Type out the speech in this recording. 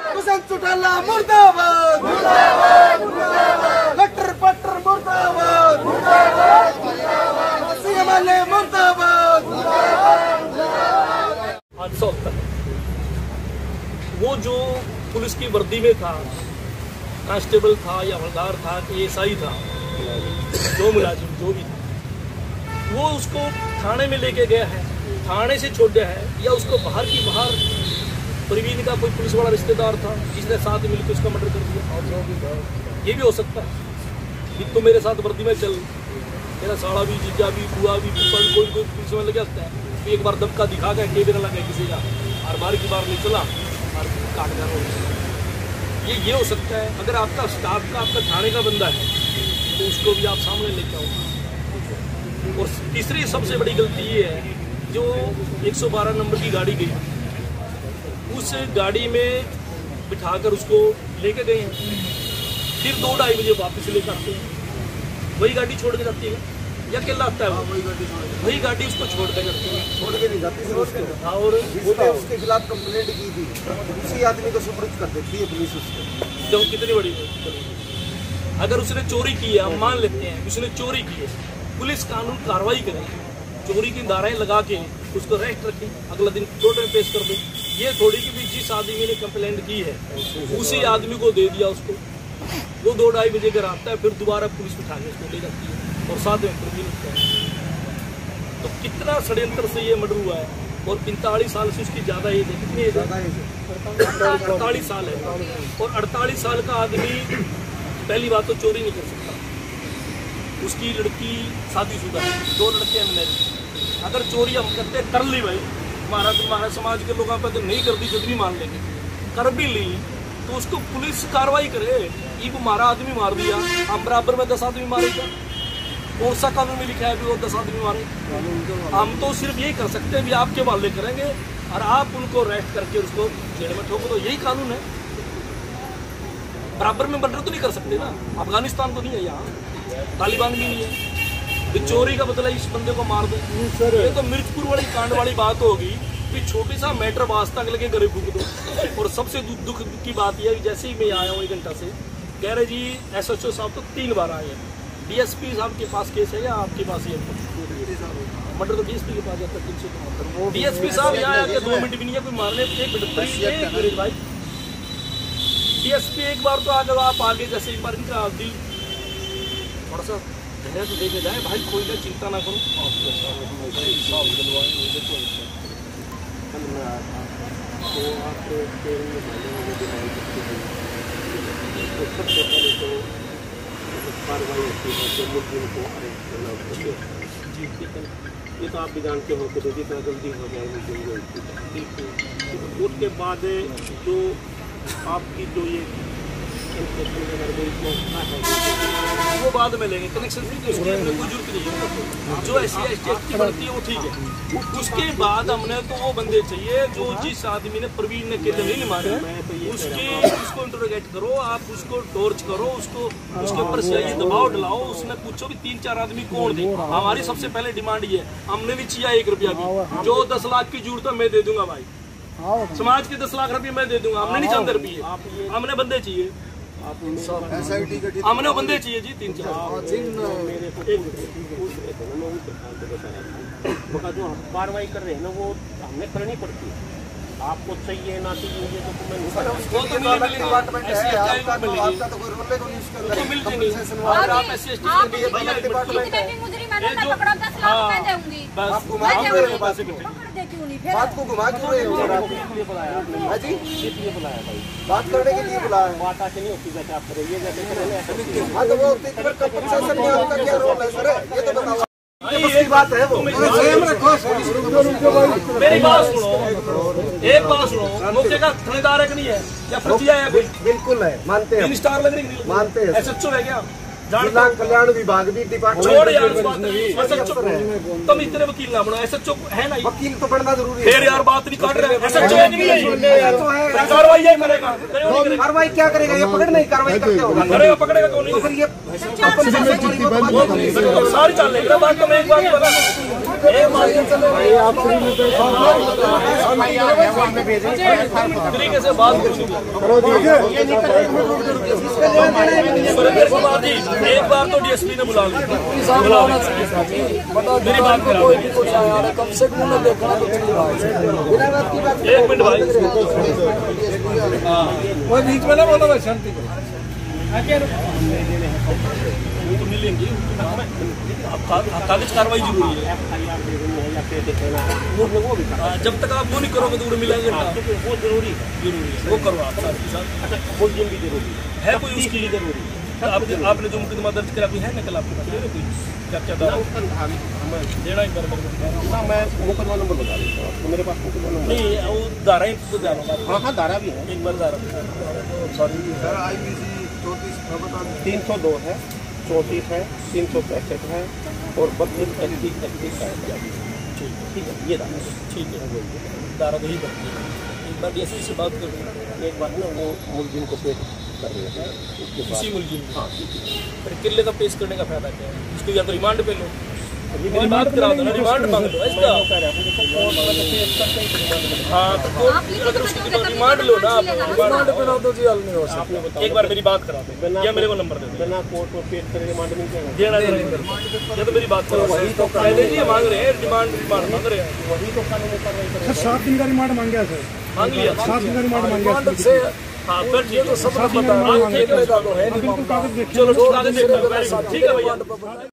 हुसैन चौटाला मुर्दाबाद, लट्टर पट्टर मुर्दाबाद, सीएमएलए मुर्दाबाद। हादसा होता है, वो जो पुलिस की वर्दी में था, कांस्टेबल था या हवलदार था कि एसआई था, जो मुलाजिम जो भी था, वो उसको थाने में लेके गया है, थाने से छोड़ गया है, या उसको बाहर की बाहर प्रवीण का कोई पुलिस वाला रिश्तेदार था जिसने साथ मिलकर उसका मर्डर कर दिया। ये भी हो सकता है कि तो मेरे साथ वर्दी में चल, मेरा साड़ा भी, जीजा भी, बुआ भी, कोई पुलिस में लगे होता है, तो एक बार दबका दिखा गया के बिना लगे किसी का, और बार की बार नहीं चला और काट गया। ये हो सकता है। अगर आपका स्टाफ का, आपका थाने का बंदा है तो उसको भी आप सामने लेके आओ। और तीसरी सबसे बड़ी गलती ये है, जो 112 नंबर की गाड़ी गई, उस गाड़ी में बिठाकर उसको लेके गए हैं, फिर 2-2:30 बजे वापस लेकर आते हैं, वही गाड़ी छोड़ के जाती है या अकेला आता है? वही गाड़ी उसको छोड़ के जाती है, छोड़ के नहीं जाती। और उसके खिलाफ कंप्लेंट की थी, उसी आदमी को सुपुर्द कर देती है पुलिस उसको। जो कितनी बड़ी, अगर उसने चोरी की है, हम मान लेते हैं उसने चोरी की है, पुलिस कानून कार्रवाई करे, चोरी की धाराएं लगा के उसको अरेस्ट रखे, अगला दिन कोर्ट में पेश कर दे। ये थोड़ी कि जिस आदमी ने कंप्लेंट की है उसी आदमी को दे दिया उसको, वो 2-2:30 बजे घर आता है, फिर दोबारा पुलिस उठा के उसको ले जाती है और साथ में प्रवीण होता है। तो कितना षड्यंत्र से ये मर्डर हुआ है। और 45 साल से उसकी ज़्यादा एज है, कितनी एज है? 48 साल है। और 48 साल का आदमी पहली बात तो चोरी नहीं कर सकता, उसकी लड़की शादीशुदा है, 2 लड़के हैं मैरिज। अगर चोरी हम करते कर ली भाई, हमारा समाज के लोगों पर तो नहीं कर दी, जितनी मान लेंगे, कर भी ली तो उसको पुलिस कार्रवाई करे। ये हमारा आदमी मार दिया, हम बराबर में 10 आदमी मारेगा, कौन सा कानून में लिखा है भी वो 10 आदमी मारे? हम तो सिर्फ यही कर सकते हैं भी आपके वाले करेंगे और आप उनको अरेस्ट करके उसको जेल में ठोको, तो यही कानून है। बराबर में मर्डर तो नहीं कर सकते ना, अफगानिस्तान तो नहीं है, यहाँ तालिबान भी नहीं है। चोरी का बदला इस बंदे को मार दो, ये तो मिर्चपुर वाली कांड वाली बात होगी कि छोटी सा मैटर वास्ता के लगे गरीब फूक दो। और सबसे दुख की बात यह है, जैसे ही मैं आया हूँ 1 घंटा से, कह रहे जी SHO साहब तो 3 बार आए हैं, DSP साहब के पास केस है या आपके पास ही है? मर्डर तो DSP के पास जाता है 374। DSP साहब यहाँ आके 2 मिनट भी नहीं है, कोई मारने 1 मिनट भाई। DSP एक बार तो अगर आप आगे, जैसे एक बार इनका दिल थोड़ा सा धैर्य तो देखे जाए भाई, कोई ना चिंता ना करो। सबसे पहले तो कार्रवाई होती है, मुद्दे को अरेस्ट करना होता है जी, ठीक है। ये तो आप भी जानते हो कि जितना जल्दी हो जाए ठीक है। उसके बाद जो आपकी जो ये वो बाद में लेंगे, कनेक्शन कोई जरूरत नहीं है, जो SC/ST की बढ़ती है वो ठीक है। उसके बाद हमने तो वो बंदे चाहिए जो जिस आदमी ने प्रवीण ने केले नहीं मारे, उसको इंटरोगेट करो, आप उसको टॉर्च करो, उसको उसके ऊपर से दबाव डलाओ, उसने पूछो भी 3-4 आदमी कौन थे। हमारी सबसे पहले डिमांड ये है, हमने नहीं चाहिए 1 रुपया भी, जो 10 लाख की जरूरत है मैं दे दूंगा भाई, समाज के 10 लाख रुपये मैं दे दूंगा, हमने नहीं चाहते रुपये, हमने बंदे चाहिए, हमने बंदे चाहिए जी 3-4। जो कार्रवाई कर रहे हैं ना वो हमने करनी पड़ती है, आपको चाहिए ना चाहिए बात को घुमा क्यों रहे हो? जी बुलाया भाई, बात करने के लिए बुलाया है, बात ऐसे नहीं होती जैसे आप करेंगे जैसे। हाँ तो वो प्रशासन में आपका क्या रोल है सर, ये तो बताओ। एक बात है वो, मेरी बात सुनो, एक बात सुनो, मौके का थानेदार है कि नहीं है या फर्जिया है कोई? बिल्कुल है, मानते हैं, 3 स्टार लग रही, मानते हैं। SHO है क्या? जिला कल्याण विभाग भी डिपार्टमेंट छोड़ यार इस बात, SHO तुम इतने वकील ना बनो, SHO है ना, वकील तो बनना जरूरी है। फिर यार बात नहीं काट रहे, SHO है कि नहीं है? कार्रवाई ये करेगा, कार्रवाई क्या करेगा? ये पकड़ नहीं, कार्रवाई करते होगा, करेगा, पकड़ेगा तो नहीं, तो फिर ये सारी चाल लेगा। बात तो मैं एक बात बता तरीके से बात एक बार तो डीएसपी ने बुला लिया, मेरी बात करा, कम से कम देखना तो एक मिनट भाई, वो बीच में ना बोलो भाई, शांति तो मिलेंगे। कागज कार्रवाई जरूरी है, जब तक आप वो नहीं करोगे तो उन्हें मिलेंगे ना, वो जरूरी है, वो करो आप साथ के साथ। अच्छा, मुलजिम भी जरूरी है कोई उसकी जरूरी, आपने जो मुकदमा दर्ज करा कोई है ना, कल आपके पास कोई क्या क्या देना एक बार ना। मैं मुकदमा नंबर बता देता हूँ, मेरे पास मुकदमा नंबर नहीं, वो धारा ही तो जाना। हाँ हाँ, धारा भी है, एक बार धारा सॉरी सर, IPC 302 है, 34 है, 365 है और 32 ठीक है, ये धारा ठीक है, धारा वही बनती है। एक बार डीएसपी से बात कर, एक बार ना वो मुलजिम को पेश कर रहे हैं, किसी मुलजिम को। हाँ, पर किले का पेश करने का फायदा क्या है? इसको या तो रिमांड पे लो, मेरी बात करा दो ना, रिमांड मांग लो इसका। हाँ, तो अगर उसकी रिमांड लो ना, आप रिमांड पे लो तो जी हल नहीं हो सकता। एक बार मेरी बात करा दो या मेरे को नंबर दे दो, बिना कोर्ट में पेश करे रिमांड नहीं देना या तो मेरी बात करो। वही तो पहले जी मांग रहे हैं, रिमांड मांग रहे हैं, वही तो कानून कर रहे हैं। 7 दिन का रिमांड मांगा सर, मांग लिया 7 दिन का रिमांड मांगा से। हाँ, फिर ये तो सब पता है, चलो कागज देखो, ठीक है भैया।